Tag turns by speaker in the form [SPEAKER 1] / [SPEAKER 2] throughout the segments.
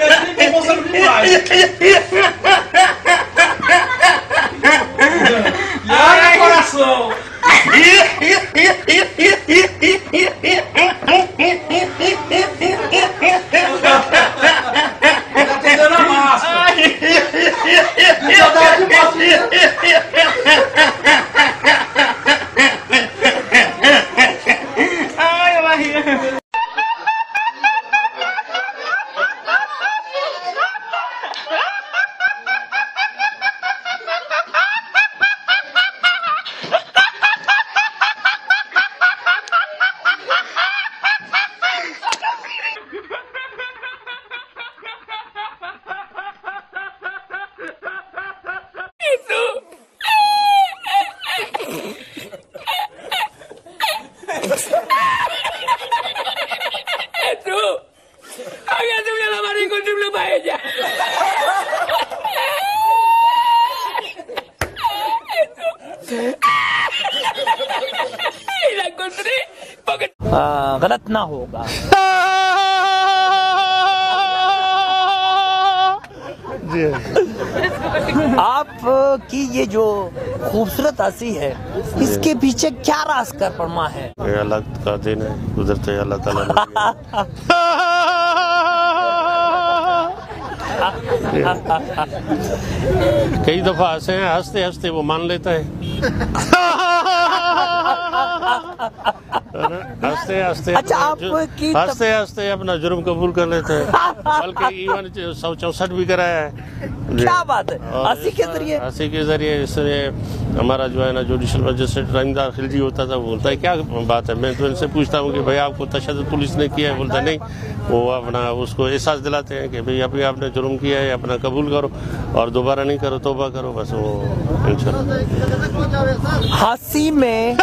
[SPEAKER 1] Ai, coração! Já tô dando a máscara! Saudade de você! Ai, ela ri!
[SPEAKER 2] गलत ना होगा। आपकी ये जो खूबसूरत हंसी है, इसके पीछे क्या राज कर परमा है?
[SPEAKER 3] ये अल्लाह का दिन है, गुजरते अल्लाह ताला ने। कई दफा हंसे हैं, हंसते हंसते वो मान लेता है। हंसते हंसते
[SPEAKER 2] अच्छा,
[SPEAKER 3] हंसते हंसते अपना जुर्म कबूल कर लेते हैं। बल्कि इवन 164 भी कराया है।
[SPEAKER 2] क्या बात है, हंसी के जरिए?
[SPEAKER 3] हंसी के जरिए। इसलिए हमारा जो है ना जुडिशल मजिस्ट्रेट रहीमदार खिलजी होता था, वो बोलता है क्या बात है। मैं तो इनसे पूछता हूँ कि भाई आपको तशद्दुद पुलिस ने किया है? बोलता नहीं, वो अपना उसको एहसास दिलाते हैं कि भाई अभी आपने जुर्म किया है, अपना कबूल करो और दोबारा नहीं करो, तौबा करो, बस वो इंशाल्लाह।
[SPEAKER 2] हंसी में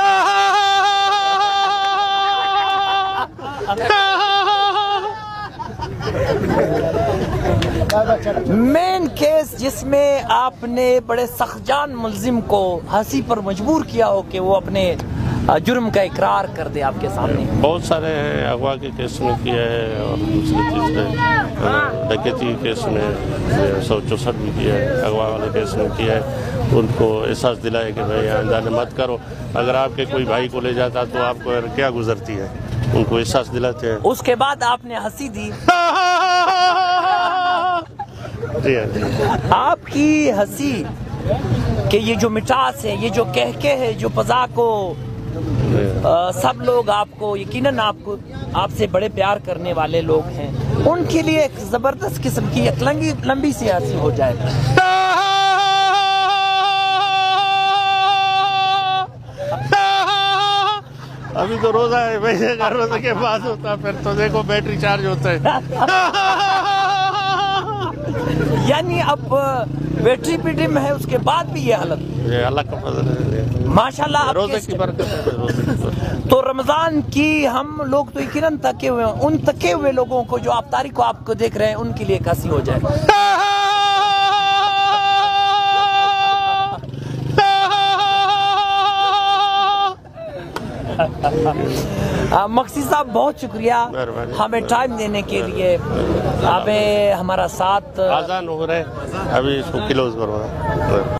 [SPEAKER 2] मेन केस जिसमें आपने बड़े सख्तजान मुल्जिम को हंसी पर मजबूर किया हो कि वो अपने जुर्म का इकरार कर दे आपके सामने?
[SPEAKER 3] बहुत सारे हैं। अगवा के केस में किया है और दूसरी चीज में डकैती केस में 164 भी किया है। अगवा वाले केस में किया है। उनको एहसास दिलाया कि भाई आइंदा मत करो। अगर आपके कोई भाई को ले जाता तो आपको क्या गुजरती है, उनको एहसास दिलाते हैं।
[SPEAKER 2] उसके बाद आपने हंसी दी। आपकी हंसी कि ये जो मिठास है, ये जो कहके है, जो फजा को सब लोग आपको यकीनन आपसे बड़े प्यार करने वाले लोग हैं, उनके लिए एक जबरदस्त किस्म की एक लंबी सी हंसी हो जाए।
[SPEAKER 3] अभी तो रोजा है भाई, रोजे के बाद होता, फिर तो देखो बैटरी चार्ज होता है।
[SPEAKER 2] यानी अब बैटरी पीटी में है, उसके बाद भी ये हालत?
[SPEAKER 3] ये अल्लाह का फजल है
[SPEAKER 2] माशाल्लाह।
[SPEAKER 3] रोजे की बरकत है, रोजे की बरकत।
[SPEAKER 2] तो रमजान की हम लोग तो यकीनन थके हुए हैं, उन थके हुए लोगों को जो आप तारीख को आपको देख रहे हैं, उनके लिए एक हंसी हो जाए। मक्सी साहब बहुत शुक्रिया हमें टाइम देने के लिए। हमें हमारा साथ
[SPEAKER 3] आजान हो रहे, अभी इसको क्लोज करो।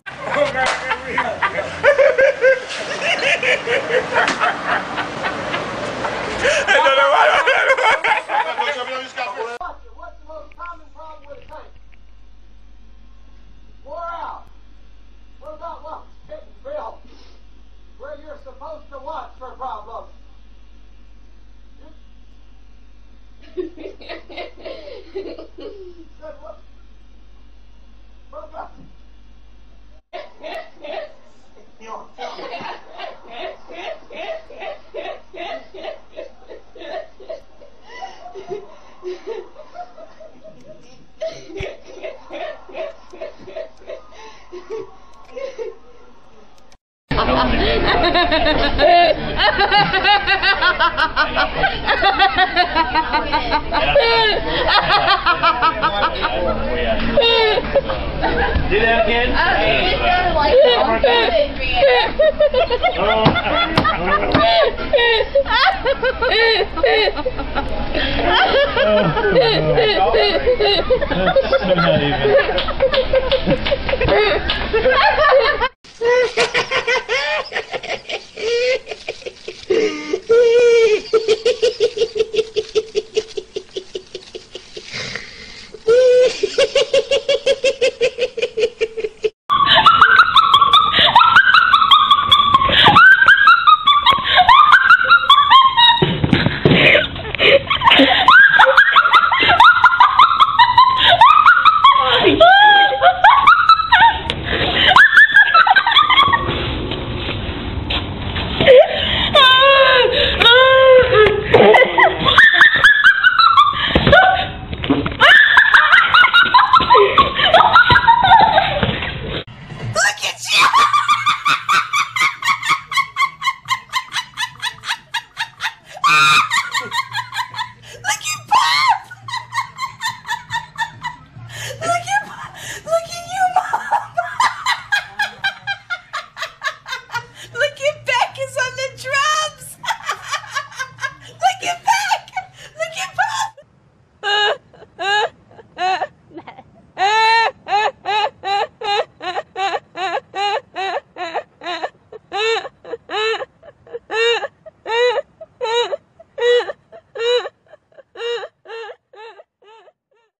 [SPEAKER 1] Did it again?
[SPEAKER 4] Like
[SPEAKER 1] Not even.